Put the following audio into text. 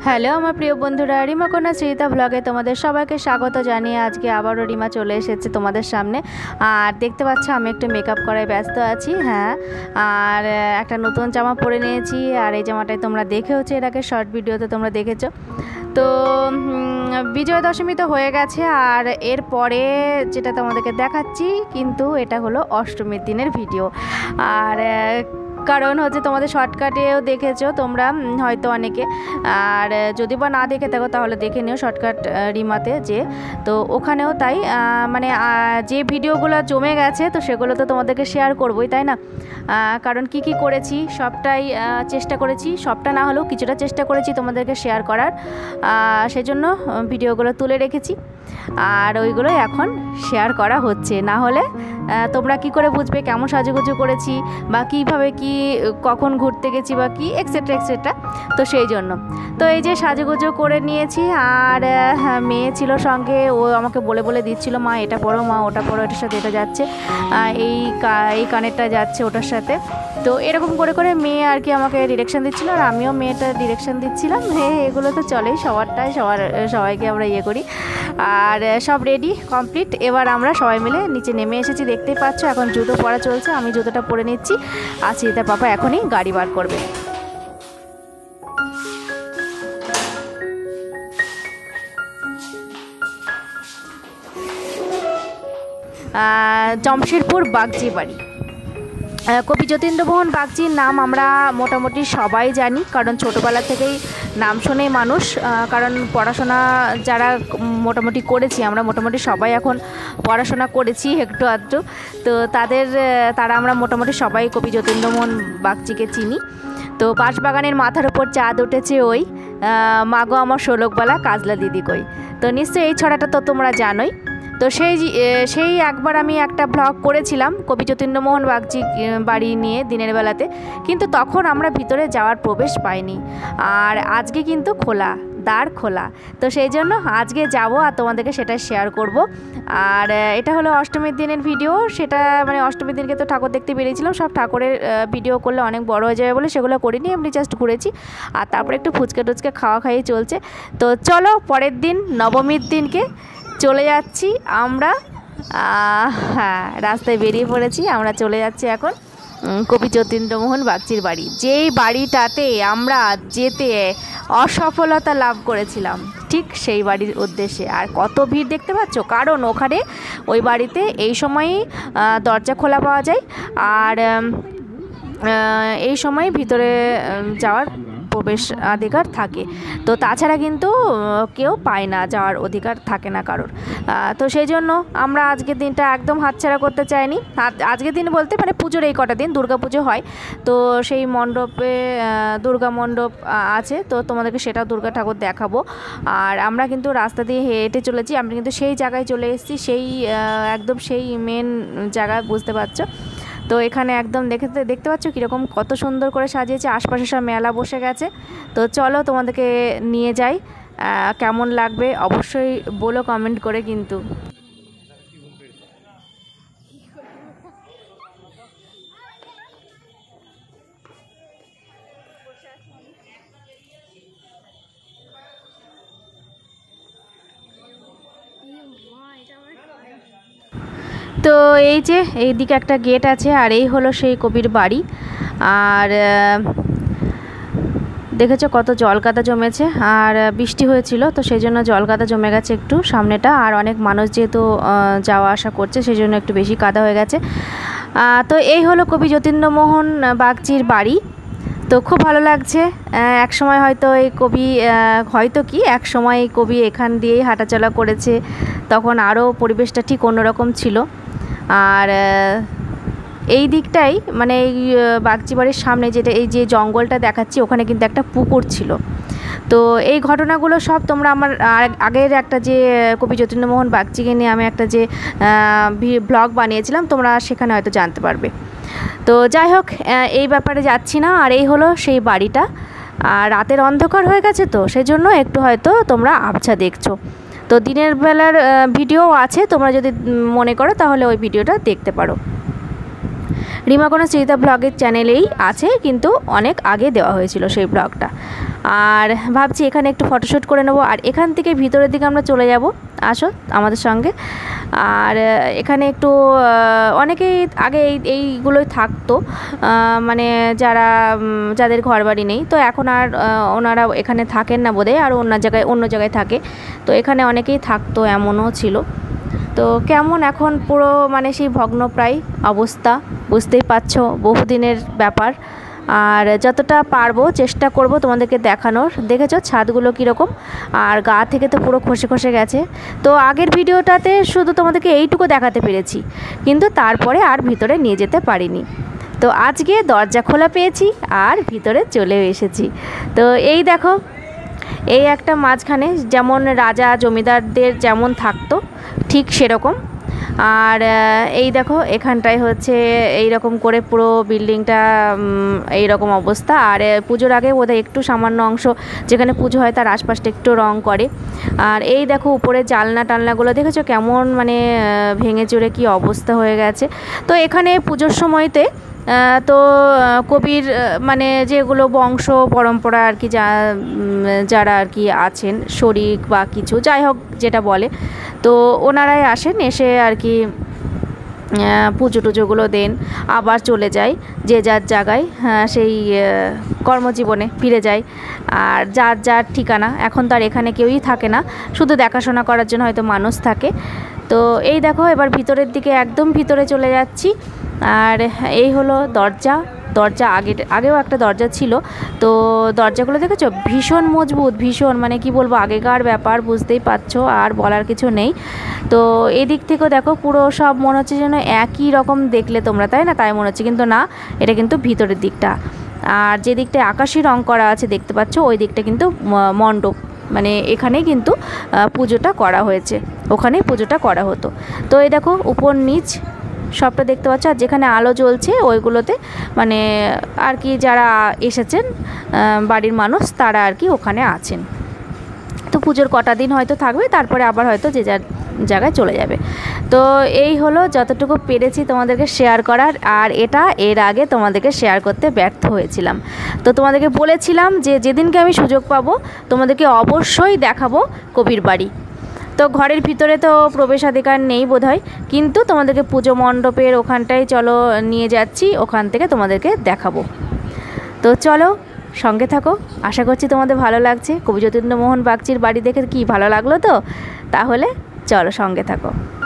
Hello আমার প্রিয় বন্ধুরা, রিমা কন্যা শ্রীতা ব্লগে তোমাদের সবাইকে স্বাগত জানিয়ে আজকে আবারও রিমা চলে এসেছে তোমাদের সামনে। আর দেখতে পাচ্ছ আমি একটু মেকআপ করায় ব্যস্ত আছি। হ্যাঁ, আর একটা নতুন জামা পরে নিয়েছি, আর এই জামাটাই তোমরা দেখেওছো, এর আগে শর্ট ভিডিওতে তোমরা দেখেছো। তো বিজয়া দশমী তো হয়ে গেছে, আর এরপরে যেটা তোমাদেরকে দেখাচ্ছি কিন্তু এটা হলো অষ্টমীর দিনের ভিডিও। আর কারণ হচ্ছে তোমাদের শর্টকাটেও দেখেছো তোমরা হয়তো অনেকে, আর যদি বা না দেখে থাকো তাহলে দেখে নিও শর্টকাট রিমাতে, যে তো ওখানেও তাই মানে যে ভিডিওগুলো জমে গেছে তো সেগুলো তো তোমাদেরকে শেয়ার করবোই, তাই না? কারণ কি কি করেছি সবটাই চেষ্টা করেছি, সবটা না হলেও কিছুটা চেষ্টা করেছি তোমাদেরকে শেয়ার করার, সেজন্য ভিডিওগুলো তুলে রেখেছি আর ওইগুলো এখন শেয়ার করা হচ্ছে। না হলে তোমরা কি করে বুঝবে কেমন সাজুগুজু করেছি বা কীভাবে কি কখন ঘুরতে গেছি বা কি এক্সেট্রা এক্সেট্রা। তো সেই জন্য তো এই যে সাজুগুজু করে নিয়েছি, আর মেয়ে ছিল সঙ্গে, ও আমাকে বলে বলে দিচ্ছিল মা এটা পড়ো, মা ওটা পড়ো, এটার সাথে এটা যাচ্ছে, এই কানেরটা যাচ্ছে ওটার সাথে। তো এরকম করে করে মেয়ে আর কি আমাকে ডিরেকশান দিচ্ছিলো, আর আমিও মেয়েটার ডিরেকশান দিচ্ছিলাম। এগুলো তো চলেই সবাইকে আমরা ইয়ে করি। আর সব রেডি কমপ্লিট, এবার আমরা সবাই মিলে নিচে নেমে এসেছি, দেখতেই পাচ্ছ। এখন জুতো পরা চলছে, আমি জুতোটা পরে নিচ্ছি, আর শ্রীতার পাপা এখনই গাড়ি বার করবে। জমশেদপুর বাগজি বাড়ি। কবি যতীন্দ্রমোহন বাগচির নাম আমরা মোটামুটি সবাই জানি, কারণ ছোটোবেলা থেকেই নাম শোনেই মানুষ। কারণ পড়াশোনা যারা মোটামুটি করেছি, আমরা মোটামুটি সবাই এখন পড়াশোনা করেছি একটু আধটু, তো তারা আমরা মোটামুটি সবাই কবি যতীন্দ্রমোহন বাগচিকে চিনি। তো বাঁশবাগানের মাথার উপর চাঁদ উঠেছে ওই, মাগো আমার শোলকবালা কাজলা দিদি কই। তো নিশ্চয়ই এই ছড়াটা তো তোমরা জানোই। তো সেই একবার আমি একটা ব্লগ করেছিলাম কবি যতীন্দ্রমোহন বাগচি বাড়ি নিয়ে দিনের বেলাতে, কিন্তু তখন আমরা ভিতরে যাওয়ার প্রবেশ পাইনি, আর আজকে কিন্তু দ্বার খোলা। তো সেই জন্য আজকে যাব আর তোমাদেরকে সেটা শেয়ার করব। আর এটা হলো অষ্টমীর দিনের ভিডিও, সেটা মানে অষ্টমীর দিনকে তো ঠাকুর দেখতে বেরিয়েছিলাম, সব ঠাকুরের ভিডিও করলে অনেক বড় হয়ে যাবে বলে সেগুলো করিনি, এমনি জাস্ট ঘুরেছি। আর তারপরে একটু ফুচকা টুচকা খাইয়ে চলছে। তো চলো পরের দিন নবমীর দিনকে চলে যাচ্ছি আমরা। হ্যাঁ, রাস্তায় বেরিয়ে পড়েছি, আমরা চলে যাচ্ছি এখন কবি যতীন্দ্রমোহন বাগচির বাড়ি, যেই বাড়িটাতে আমরা যেতে অসফলতা লাভ করেছিলাম, ঠিক সেই বাড়ির উদ্দেশ্যে। আর কত ভিড় দেখতে পাচ্ছ, কারণ ওখানে ওই বাড়িতে এই সময়ই দরজা খোলা পাওয়া যায়, আর এই সময় ভিতরে যাওয়ার প্রবেশাধিকার থাকে। তো তাছাড়া কিন্তু কেউ পায় না, যাওয়ার অধিকার থাকে না কারোর। তো সেই জন্য আমরা আজকের দিনটা একদম হাতছাড়া করতে চাইনি। আজকের দিন বলতে মানে পুজোর এই কটা দিন, দুর্গা পুজো হয়, তো সেই মণ্ডপে দুর্গা মণ্ডপ আছে, তো তোমাদেরকে সেটা দুর্গা ঠাকুর দেখাবো। আর আমরা কিন্তু রাস্তা দিয়ে হেঁটে চলেছি, আমরা কিন্তু সেই জায়গায় চলে এসেছি, একদম সেই মেন জায়গায়, বুঝতে পারছো। তো এখানে একদম দেখতে পাচ্ছ কীরকম কত সুন্দর করে সাজিয়েছে, আশপাশে সব মেলা বসে গেছে। তো চলো তোমাদেরকে নিয়ে যাই, কেমন লাগবে অবশ্যই বলো কমেন্ট করে কিন্তু। তো এই যে এইদিকে একটা গেট আছে, আর এই হলো সেই কবির বাড়ি। আর দেখেছো কত জল কাদা জমেছে, আর বৃষ্টি হয়েছিল তো সেই জন্য জল কাদা জমে গেছে একটু সামনেটা, আর অনেক মানুষ যেহেতু যাওয়া আসা করছে সেই জন্য একটু বেশি কাদা হয়ে গেছে। তো এই হলো কবি যতীন্দ্রমোহন বাগচির বাড়ি। তো খুব ভালো লাগছে। এক সময় হয়তো এই কবি এখান দিয়েই হাঁটাচলা করেছে, তখন আরও পরিবেশটা ঠিক অন্যরকম ছিল। আর এই দিকটাই মানে এই বাগচি বাড়ির সামনে এই যে জঙ্গলটা দেখাচ্ছি, ওখানে কিন্তু একটা পুকুর ছিল। তো এই ঘটনাগুলো সব তোমরা আমার আগের একটা যে কবি যতীন্দ্রমোহন বাগচিকে নিয়ে আমি একটা যে ব্লগ বানিয়েছিলাম, তোমরা সেখানে হয়তো জানতে পারবে। তো যাই হোক, এই ব্যাপারে যাচ্ছি না। আর এই হলো সেই বাড়িটা, আর রাতের অন্ধকার হয়ে গেছে তো সেই জন্য একটু হয়তো তোমরা আবছা দেখছো। তো দিনের বেলার ভিডিও আছে, তোমরা যদি মনে করো তাহলে ওই ভিডিওটা দেখতে পারো। রিমাকোনা সৃজিতা ব্লগের চ্যানেলেই আছে, কিন্তু অনেক আগে দেওয়া হয়েছিল সেই ব্লগটা। আর ভাবছি এখানে একটু ফটোশ্যুট করে নেবো, আর এখান থেকে ভিতরের দিকে আমরা চলে যাব, আসো আমাদের সঙ্গে। আর এখানে একটু অনেকেই আগে এইগুলোই থাকতো, মানে যাদের ঘরবাড়ি নেই, তো এখন আর ওনারা এখানে থাকেন না বোধহয়, আর অন্য জায়গায় থাকে। তো এখানে অনেকেই থাকতো, এমনও ছিল। তো কেমন এখন পুরো মানে সেই ভগ্নপ্রায় অবস্থা, বুঝতেই পারছো, বহুদিনের ব্যাপার। আর যতটা পারবো চেষ্টা করব তোমাদেরকে দেখানোর। দেখেছো ছাদগুলো কীরকম, আর গা থেকে তো পুরো খসে খসে গেছে। তো আগের ভিডিওটাতে শুধু তোমাদেরকে এইটুকু দেখাতে পেরেছি, কিন্তু তারপরে আর ভিতরে নিয়ে যেতে পারিনি। তো আজকে দরজা খোলা পেয়েছি আর ভিতরে চলেও এসেছি। তো এই দেখো, এই একটা মাঝখানে যেমন রাজা জমিদারদের যেমন থাকতো ঠিক সেরকম। আর এই দেখো এখানটায় হচ্ছে এই রকম করে পুরো বিল্ডিংটা এই রকম অবস্থা। আর পুজোর আগে বোধহয় একটু সামান্য অংশ যেখানে পুজো হয় তার আশপাশটা একটু রং করে। আর এই দেখো উপরে জানলা টালনাগুলো দেখেছো কেমন মানে ভেঙে চুরে কী অবস্থা হয়ে গেছে। তো এখানে পুজোর সময়তে তো কবির মানে যেগুলো বংশ পরম্পরা আর কি, যারা আর কি আছেন শরিক বা কিছু যাই হোক যেটা বলে, তো ওনারাই আসেন, এসে আর কি পুজো টুজোগুলো দেন, আবার চলে যায় যে যার জায়গায়, সেই কর্মজীবনে ফিরে যায়। আর যার ঠিকানা, এখন তো আর এখানে কেউই থাকে না, শুধু দেখাশোনা করার জন্য হয়তো মানুষ থাকে। তো এই দেখো এবার ভিতরের দিকে একদম ভিতরে চলে যাচ্ছি। আর এই হলো দরজা। আগেও একটা দরজা ছিল, তো দরজাগুলো দেখেছো ভীষণ মজবুত, ভীষণ মানে কি বলবো আগেকার ব্যাপার, বুঝতেই পারছো, আর বলার কিছু নেই। তো এদিক থেকেও দেখো পুরো সব মনে হচ্ছে যেন একই রকম দেখলে তোমরা, তাই না? তাই মনে হচ্ছে, কিন্তু না, এটা কিন্তু ভিতরের দিকটা। আর যে দিকটায় আকাশি রং করা আছে দেখতে পাচ্ছ, ওই দিকটা কিন্তু মণ্ডপ, মানে এখানেই কিন্তু পুজোটা করা হয়েছে, ওখানেই পুজোটা করা হতো। তো এই দেখো উপর নিচ সবটা দেখতে পাচ্ছ, আর যেখানে আলো জ্বলছে ওইগুলোতে মানে আর কি যারা এসেছেন বাড়ির মানুষ তারা আর কি ওখানে আছেন। তো পুজোর কটা দিন হয়তো থাকবে, তারপরে আবার হয়তো যে যার জায়গায় চলে যাবে। তো এই হলো যতটুকু পেরেছি তোমাদেরকে শেয়ার করার। আর এটা এর আগে তোমাদেরকে শেয়ার করতে ব্যর্থ হয়েছিলাম। তো তোমাদেরকে বলেছিলাম যে যেদিনকে আমি সুযোগ পাবো তোমাদেরকে অবশ্যই দেখাবো কবির বাড়ি। তো ঘরের ভিতরে তো প্রবেশাধিকার নেই বোধহয়, কিন্তু তোমাদেরকে পুজো মণ্ডপের ওখানটায় চলো নিয়ে যাচ্ছি, ওখান থেকে তোমাদেরকে দেখাবো। তো চলো সঙ্গে থাকো, আশা করছি তোমাদের ভালো লাগছে। কবি যতীন্দ্রমোহন বাগচির বাড়ি দেখে কি ভালো লাগলো? তো তাহলে চলো সঙ্গে থাকো।